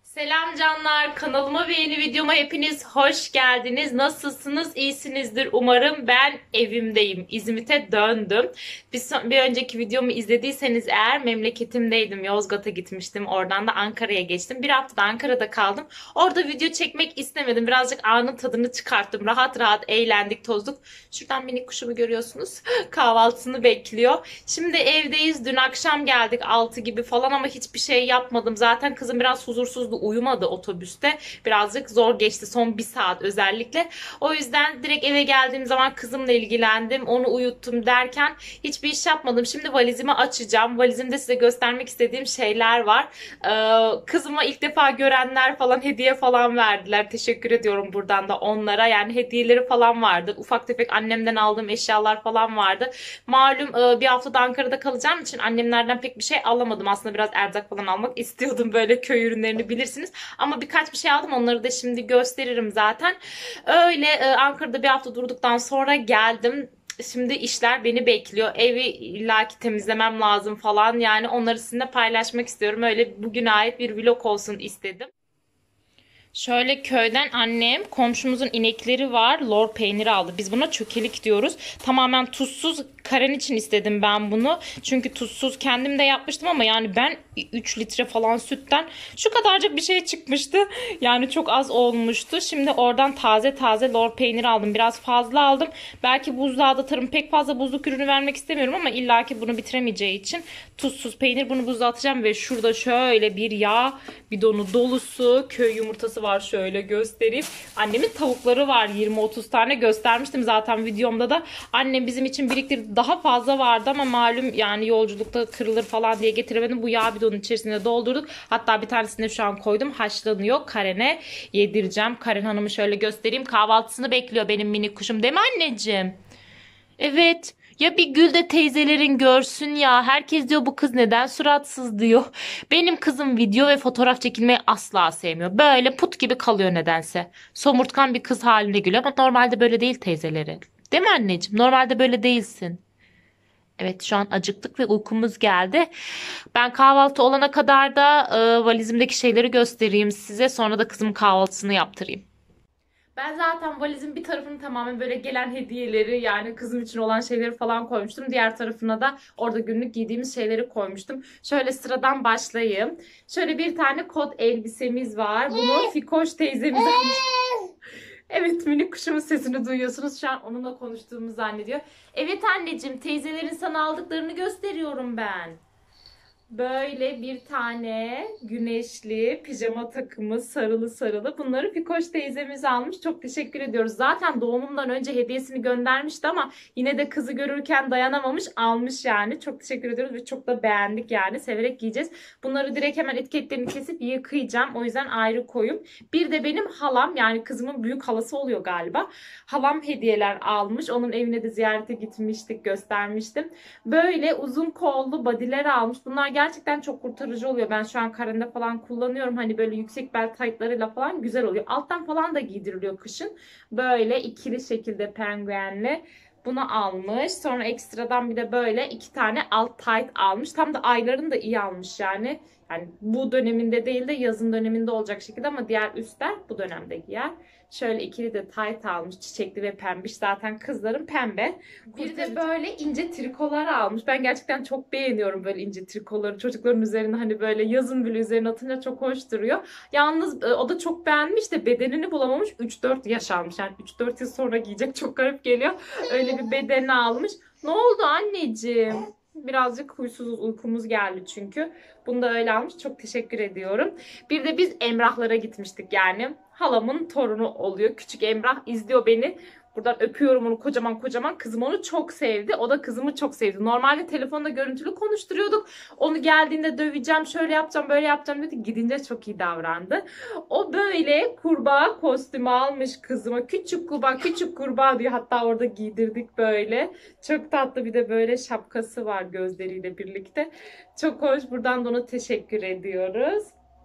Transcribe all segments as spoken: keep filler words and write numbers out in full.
Selam canlar, kanalıma ve yeni videoma hepiniz hoş geldiniz. Nasılsınız? İyisinizdir umarım. Ben evimdeyim. İzmit'e döndüm. Bir, son, bir önceki videomu izlediyseniz eğer memleketimdeydim. Yozgat'a gitmiştim. Oradan da Ankara'ya geçtim. Bir hafta da Ankara'da kaldım. Orada video çekmek istemedim. Birazcık anın tadını çıkarttım. Rahat rahat eğlendik, tozduk. Şuradan minik kuşumu görüyorsunuz. Kahvaltısını bekliyor. Şimdi evdeyiz. Dün akşam geldik altı gibi falan ama hiçbir şey yapmadım. Zaten kızım biraz huzursuzdu. Uyumadı otobüste. Birazcık zor geçti son bir saat özellikle. O yüzden direkt eve geldiğim zaman kızımla ilgilendim. Onu uyuttum derken hiçbir iş yapmadım. Şimdi valizimi açacağım. Valizimde size göstermek istediğim şeyler var. Ee, kızıma ilk defa görenler falan hediye falan verdiler. Teşekkür ediyorum buradan da onlara. Yani hediyeleri falan vardı. Ufak tefek annemden aldığım eşyalar falan vardı. Malum e, bir haftada Ankara'da kalacağım için annemlerden pek bir şey alamadım. Aslında biraz erzak falan almak istiyordum. Böyle köy ürünlerini bilirsiniz. Ama birkaç bir şey aldım. Onları da şimdi gösteririm zaten. Öyle e, Ankara'da bir hafta durduktan sonra geldim. Şimdi işler beni bekliyor. Evi illaki temizlemem lazım falan. Yani onları sizinle paylaşmak istiyorum. Öyle bugüne ait bir vlog olsun istedim. Şöyle köyden annem komşumuzun inekleri var. Lor peyniri aldı. Biz buna çökelik diyoruz. Tamamen tuzsuz. Karen için istedim ben bunu. Çünkü tuzsuz kendim de yapmıştım ama yani ben üç litre falan sütten şu kadarcık bir şey çıkmıştı. Yani çok az olmuştu. Şimdi oradan taze taze lor peyniri aldım. Biraz fazla aldım. Belki buzluğa da atarım. Pek fazla buzluk ürünü vermek istemiyorum ama illaki bunu bitiremeyeceği için tuzsuz peynir bunu buzluğa atacağım ve şurada şöyle bir yağ bidonu dolusu köy yumurtası var. Şöyle göstereyim. Annemin tavukları var. yirmi otuz tane göstermiştim zaten videomda da. Annem bizim için biriktirdi. Daha fazla vardı ama malum yani yolculukta kırılır falan diye getiremedim. Bu yağ bidonun içerisine doldurduk. Hatta bir tanesini de şu an koydum. Haşlanıyor. Karen'e yedireceğim. Karen Hanım'ı şöyle göstereyim. Kahvaltısını bekliyor benim minik kuşum. Değil mi anneciğim? Evet. Ya bir Gül de teyzelerin görsün ya. Herkes diyor bu kız neden suratsız diyor. Benim kızım video ve fotoğraf çekilmeyi asla sevmiyor. Böyle put gibi kalıyor nedense. Somurtkan bir kız haline gülüyor ama normalde böyle değil teyzeleri. Değil mi anneciğim? Normalde böyle değilsin. Evet şu an acıktık ve uykumuz geldi. Ben kahvaltı olana kadar da e, valizimdeki şeyleri göstereyim size. Sonra da kızımın kahvaltısını yaptırayım. Ben zaten valizin bir tarafını tamamen böyle gelen hediyeleri yani kızım için olan şeyleri falan koymuştum. Diğer tarafına da orada günlük giydiğimiz şeyleri koymuştum. Şöyle sıradan başlayayım. Şöyle bir tane kot elbisemiz var. Bunu Fikoş teyzemiz almış. Evet minik kuşumun sesini duyuyorsunuz. Şu an onunla konuştuğumu zannediyor. Evet anneciğim teyzelerin sana aldıklarını gösteriyorum ben. Böyle bir tane güneşli pijama takımı sarılı sarılı. Bunları Fikoş teyzemiz almış. Çok teşekkür ediyoruz. Zaten doğumundan önce hediyesini göndermişti ama yine de kızı görürken dayanamamış almış yani. Çok teşekkür ediyoruz ve çok da beğendik yani. Severek giyeceğiz. Bunları direkt hemen etiketlerini kesip yıkayacağım. O yüzden ayrı koyayım. Bir de benim halam yani kızımın büyük halası oluyor galiba. Halam hediyeler almış. Onun evine de ziyarete gitmiştik, göstermiştim. Böyle uzun kollu body'ler almış. Bunlar gerçekten çok kurtarıcı oluyor. Ben şu an Karen'de falan kullanıyorum. Hani böyle yüksek bel taytlarıyla falan güzel oluyor. Alttan falan da giydiriliyor kışın. Böyle ikili şekilde penguenli. Bunu almış. Sonra ekstradan bir de böyle iki tane alt tayt almış. Tam da aylarını da iyi almış yani. Yani bu döneminde değil de yazın döneminde olacak şekilde ama diğer üstler bu dönemde giyer. Şöyle ikili de tayt almış. Çiçekli ve pembiş. Zaten kızların pembe. Bir de böyle ince trikolar almış. Ben gerçekten çok beğeniyorum böyle ince trikoları. Çocukların üzerine hani böyle yazın bile üzerine atınca çok hoş duruyor. Yalnız e, o da çok beğenmiş de bedenini bulamamış. üç dört yaş almış. Yani üç dört yıl sonra giyecek. Çok garip geliyor. Öyle bir bedeni almış. Ne oldu anneciğim? Birazcık huysuzuz, uykumuz geldi çünkü. Bunu da öyle almış. Çok teşekkür ediyorum. Bir de biz Emrahlara gitmiştik yani. Halamın torunu oluyor. Küçük Emrah izliyor beni. Buradan öpüyorum onu kocaman kocaman. Kızım onu çok sevdi. O da kızımı çok sevdi. Normalde telefonda görüntülü konuşturuyorduk. Onu geldiğinde döveceğim, şöyle yapacağım, böyle yapacağım dedi. Gidince çok iyi davrandı. O böyle kurbağa kostümü almış kızıma. Küçük kurbağa, küçük kurbağa diyor. Hatta orada giydirdik böyle. Çok tatlı bir de böyle şapkası var gözleriyle birlikte. Çok hoş. Buradan da ona teşekkür ediyoruz.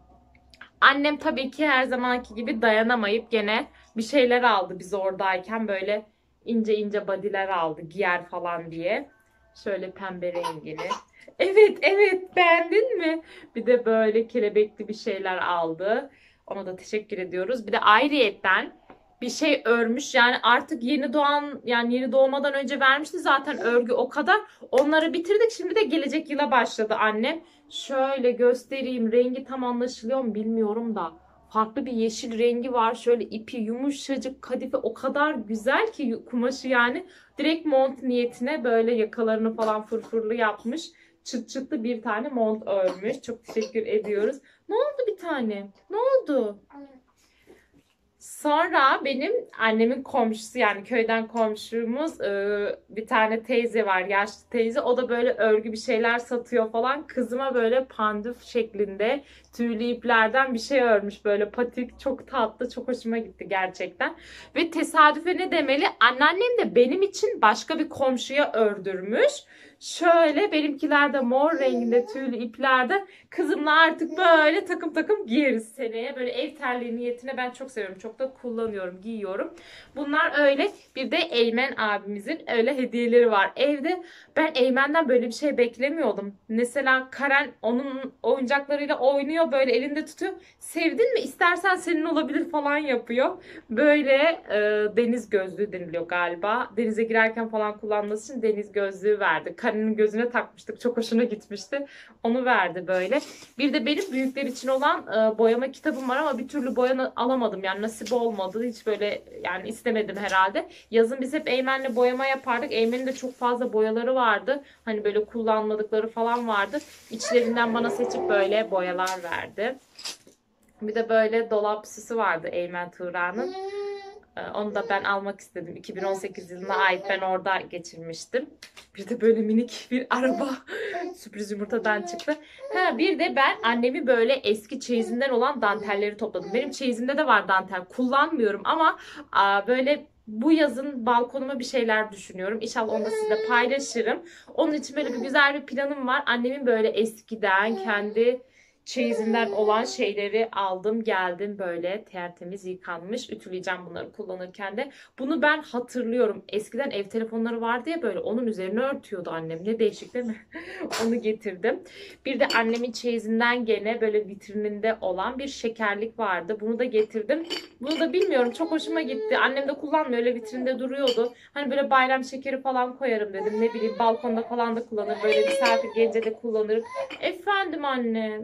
Annem tabii ki her zamanki gibi dayanamayıp gene bir şeyler aldı biz oradayken. Böyle ince ince body'ler aldı giyer falan diye. Şöyle pembe rengini. Evet, evet, beğendin mi? Bir de böyle kelebekli bir şeyler aldı. Ona da teşekkür ediyoruz. Bir de ayrıyetten bir şey örmüş. Yani artık yeni doğan, yani yeni doğmadan önce vermişti zaten örgü o kadar. Onları bitirdik. Şimdi de gelecek yıla başladı annem. Şöyle göstereyim. Rengi tam anlaşılıyor mu bilmiyorum da. Farklı bir yeşil rengi var. Şöyle ipi yumuşacık, kadife o kadar güzel ki kumaşı yani. Direkt mont niyetine böyle yakalarını falan fırfırlı yapmış. Çıt çıtlı bir tane mont örmüş. Çok teşekkür ediyoruz. Ne oldu bir tane? Ne oldu? Sonra benim annemin komşusu, yani köyden komşumuz, e, bir tane teyze var, yaşlı teyze. O da böyle örgü bir şeyler satıyor falan. Kızıma böyle panduf şeklinde tüylü iplerden bir şey örmüş, böyle patik, çok tatlı, çok hoşuma gitti gerçekten. Ve tesadüfe ne demeli, anneannem de benim için başka bir komşuya ördürmüş. Şöyle benimkiler de mor renginde tüylü iplerden. Kızımla artık böyle takım takım giyeriz seneye. Böyle ev terliği niyetine ben çok seviyorum. Çok da kullanıyorum, giyiyorum. Bunlar öyle. Bir de Eymen abimizin öyle hediyeleri var evde. Ben Eymen'den böyle bir şey beklemiyordum. Mesela Karen onun oyuncaklarıyla oynuyor, böyle elinde tutuyor. Sevdin mi? İstersen senin olabilir falan yapıyor. Böyle e, deniz gözlüğü deniliyor galiba. Denize girerken falan kullanması için deniz gözlüğü verdi. Karen'in gözüne takmıştık. Çok hoşuna gitmişti. Onu verdi böyle. Bir de benim büyükler için olan e, boyama kitabım var ama bir türlü boyanı alamadım. Yani nasip olmadı. Hiç böyle yani istemedim herhalde. Yazın biz hep Eymen'le boyama yapardık. Eymen'in de çok fazla boyaları vardı. Hani böyle kullanmadıkları falan vardı. İçlerinden bana seçip böyle boyalar verdi. Bir de böyle dolap süsü vardı Eymen Tuğra'nın. Onu da ben almak istedim. iki bin on sekiz yılına ait, ben orada geçirmiştim. Bir de böyle minik bir araba sürpriz yumurtadan çıktı. Ha, bir de ben annemi böyle eski çeyizinden olan dantelleri topladım. Benim çeyizimde de var dantel. Kullanmıyorum ama aa, böyle bu yazın balkonuma bir şeyler düşünüyorum. İnşallah onu da sizle paylaşırım. Onun için böyle bir güzel bir planım var. Annemin böyle eskiden kendi çeyizinden olan şeyleri aldım geldim, böyle tertemiz yıkanmış, ütüleyeceğim bunları kullanırken de. Bunu ben hatırlıyorum, eskiden ev telefonları vardı ya, böyle onun üzerine örtüyordu annem, ne değişik değil mi? Onu getirdim. Bir de annemin çeyizinden gene böyle vitrininde olan bir şekerlik vardı, bunu da getirdim. Bunu da bilmiyorum, çok hoşuma gitti, annem de kullanmıyor, öyle vitrinde duruyordu. Hani böyle bayram şekeri falan koyarım dedim, ne bileyim balkonda falan da kullanır, böyle misafir gelince de kullanır. Efendim anne.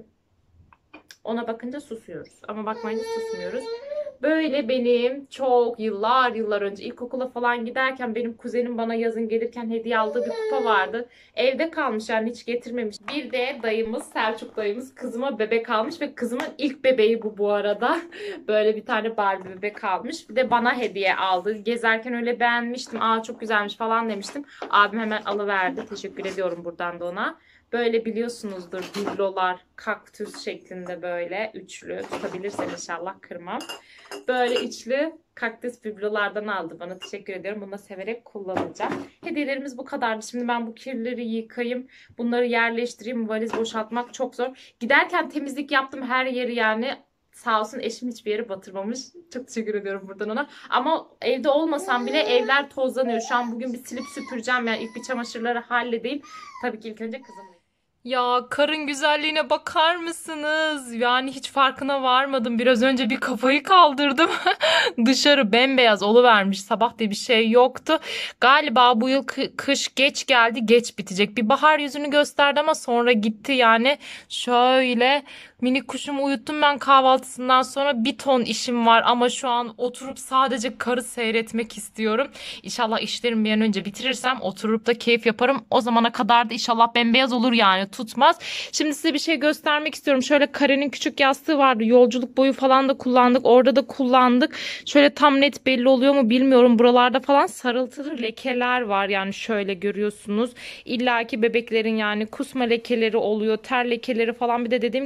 Ona bakınca susuyoruz. Ama bakmayınca susmuyoruz. Böyle benim çok yıllar yıllar önce ilkokula falan giderken benim kuzenim bana yazın gelirken hediye aldığı bir kupa vardı. Evde kalmış, yani hiç getirmemiş. Bir de dayımız, Selçuk dayımız kızıma bebek almış ve kızımın ilk bebeği bu bu arada. Böyle bir tane Barbie bebek almış. Bir de bana hediye aldı. Gezerken öyle beğenmiştim. Aa çok güzelmiş falan demiştim. Abim hemen alıverdi. Teşekkür ediyorum buradan da ona. Böyle biliyorsunuzdur biblolar, kaktüs şeklinde böyle üçlü, tutabilirsem inşallah kırmam. Böyle üçlü kaktüs biblolardan aldı bana, teşekkür ediyorum. Bunu da severek kullanacağım. Hediyelerimiz bu kadardı. Şimdi ben bu kirleri yıkayayım. Bunları yerleştireyim. Valiz boşaltmak çok zor. Giderken temizlik yaptım her yeri yani. Sağ olsun eşim hiçbir yere batırmamış. Çok teşekkür ediyorum buradan ona. Ama evde olmasam bile evler tozlanıyor. Şu an bugün bir silip süpüreceğim. Yani ilk bir çamaşırları halledeyim. Tabii ki ilk önce kızımla. Ya karın güzelliğine bakar mısınız? Yani hiç farkına varmadım. Biraz önce bir kafayı kaldırdım. Dışarı bembeyaz oluvermiş. Sabah diye bir şey yoktu. Galiba bu yıl kış geç geldi, geç bitecek. Bir bahar yüzünü gösterdi ama sonra gitti yani. Şöyle minik kuşumu uyuttum ben kahvaltısından sonra, bir ton işim var ama şu an oturup sadece karı seyretmek istiyorum. İnşallah işlerimi bir an önce bitirirsem oturup da keyif yaparım. O zamana kadar da inşallah bembeyaz olur yani, tutmaz. Şimdi size bir şey göstermek istiyorum. Şöyle Kare'nin küçük yastığı vardı. Yolculuk boyu falan da kullandık. Orada da kullandık. Şöyle tam net belli oluyor mu bilmiyorum. Buralarda falan sarıltılı lekeler var. Yani şöyle görüyorsunuz. İlla ki bebeklerin yani kusma lekeleri oluyor. Ter lekeleri falan. Bir de dediğim gibi yolculuk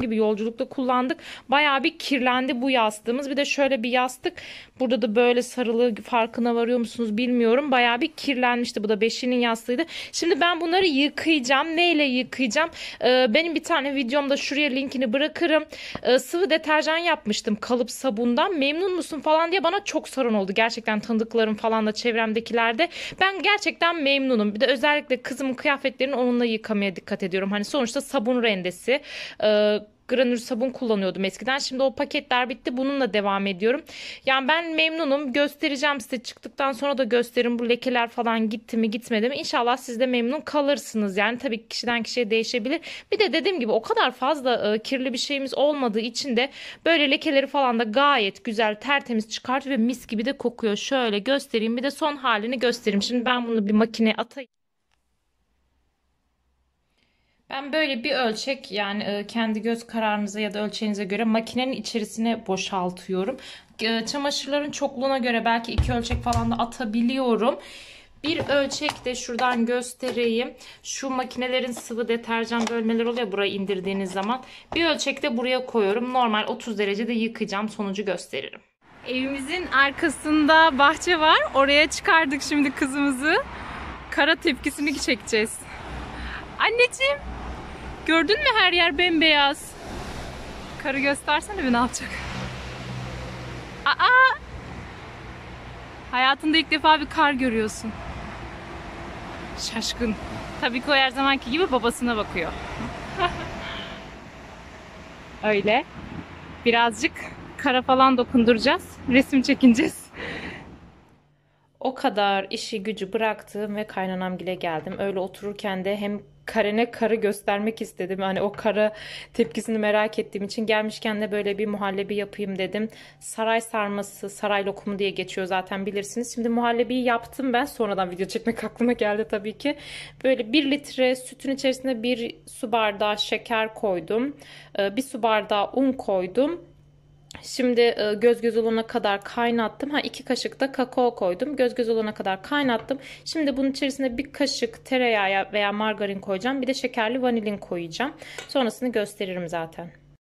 yolculukta kullandık. Bayağı bir kirlendi bu yastığımız. Bir de şöyle bir yastık. Burada da böyle sarılı, farkına varıyor musunuz bilmiyorum. Bayağı bir kirlenmişti. Bu da Beşi'nin yastığıydı. Şimdi ben bunları yıkayacağım. Neyle yıkayacağım? Ee, benim bir tane videomda şuraya linkini bırakırım. Ee, sıvı deterjan yapmıştım kalıp sabundan. Memnun musun falan diye bana çok sorun oldu. Gerçekten tanıdıklarım falan da çevremdekilerde. Ben gerçekten memnunum. Bir de özellikle kızımın kıyafetlerini onunla yıkamaya dikkat ediyorum. Hani sonuçta sabun rendesi. Ee, granül sabun kullanıyordum eskiden. Şimdi o paketler bitti. Bununla devam ediyorum. Yani ben memnunum. Göstereceğim size. Çıktıktan sonra da gösteririm. Bu lekeler falan gitti mi gitmedi mi? İnşallah siz de memnun kalırsınız. Yani tabii kişiden kişiye değişebilir. Bir de dediğim gibi o kadar fazla e, kirli bir şeyimiz olmadığı için de böyle lekeleri falan da gayet güzel tertemiz çıkartıyor ve mis gibi de kokuyor. Şöyle göstereyim. Bir de son halini göstereyim. Şimdi ben bunu bir makineye atayım. Ben böyle bir ölçek yani e, kendi göz kararınıza ya da ölçeğinize göre makinenin içerisine boşaltıyorum. E, çamaşırların çokluğuna göre belki iki ölçek falan da atabiliyorum. Bir ölçek de şuradan göstereyim. Şu makinelerin sıvı deterjan bölmeleri oluyor burayı indirdiğiniz zaman. Bir ölçek de buraya koyuyorum. Normal otuz derecede yıkayacağım. Sonucu gösteririm. Evimizin arkasında bahçe var. Oraya çıkardık şimdi kızımızı. Kara tepkisini çekeceğiz. Anneciğim, gördün mü her yer bembeyaz? Karı göstersene bir ne yapacak? Aa! Hayatında ilk defa bir kar görüyorsun. Şaşkın. Tabii ki o her zamanki gibi babasına bakıyor. Öyle. Birazcık kara falan dokunduracağız. Resim çekineceğiz. O kadar işi gücü bıraktım ve kaynanamgile geldim. Öyle otururken de hem karene karı göstermek istedim. Hani o kara tepkisini merak ettiğim için gelmişken de böyle bir muhallebi yapayım dedim. Saray sarması, saray lokumu diye geçiyor zaten bilirsiniz. Şimdi muhallebiyi yaptım ben. Sonradan video çekmek aklıma geldi tabii ki. Böyle bir litre sütün içerisine bir su bardağı şeker koydum. Bir su bardağı un koydum. Şimdi göz göz olana kadar kaynattım. Ha iki kaşık da kakao koydum. Göz göz olana kadar kaynattım. Şimdi bunun içerisine bir kaşık tereyağı veya margarin koyacağım. Bir de şekerli vanilin koyacağım. Sonrasını gösteririm zaten.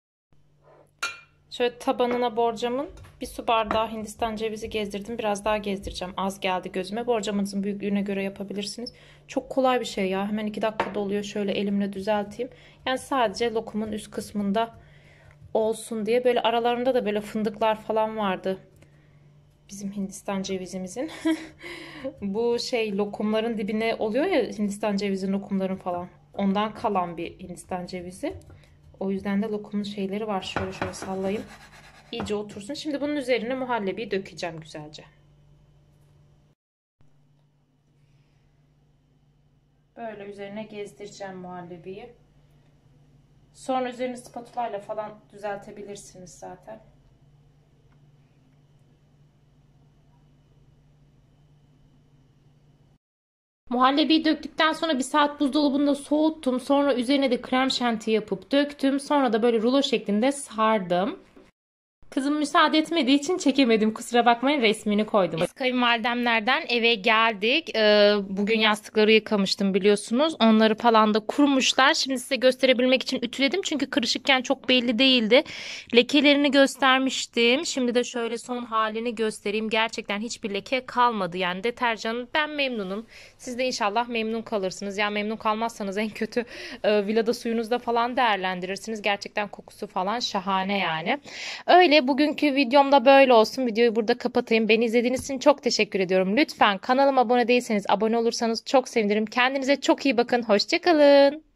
Şöyle tabanına borcamın bir su bardağı Hindistan cevizi gezdirdim. Biraz daha gezdireceğim. Az geldi gözüme. Borcamınızın büyüklüğüne göre yapabilirsiniz. Çok kolay bir şey ya. Hemen iki dakikada oluyor. Şöyle elimle düzelteyim. Yani sadece lokumun üst kısmında olsun diye. Böyle aralarında da böyle fındıklar falan vardı. Bizim Hindistan cevizimizin. Bu şey lokumların dibine oluyor ya Hindistan cevizi lokumların falan. Ondan kalan bir Hindistan cevizi. O yüzden de lokumun şeyleri var. Şöyle şöyle sallayayım. İyice otursun. Şimdi bunun üzerine muhallebiyi dökeceğim güzelce. Böyle üzerine gezdireceğim muhallebiyi. Sonra üzerini spatula ile falan düzeltebilirsiniz zaten. Muhallebiyi döktükten sonra bir saat buzdolabında soğuttum. Sonra üzerine de krem şanti yapıp döktüm. Sonra da böyle rulo şeklinde sardım. Kızım müsaade etmediği için çekemedim. Kusura bakmayın, resmini koydum. Biz kayınvalidemlerden eve geldik. Ee, bugün yastıkları yıkamıştım biliyorsunuz. Onları falan da kurumuşlar. Şimdi size gösterebilmek için ütüledim. Çünkü kırışıkken çok belli değildi. Lekelerini göstermiştim. Şimdi de şöyle son halini göstereyim. Gerçekten hiçbir leke kalmadı. Yani deterjanın ben memnunum. Siz de inşallah memnun kalırsınız. Yani memnun kalmazsanız en kötü e, villada suyunuzda falan değerlendirirsiniz. Gerçekten kokusu falan şahane yani. Öyle bugünkü videomda böyle olsun. Videoyu burada kapatayım. Beni izlediğiniz için çok teşekkür ediyorum. Lütfen kanalıma abone değilseniz abone olursanız çok sevinirim. Kendinize çok iyi bakın. Hoşça kalın.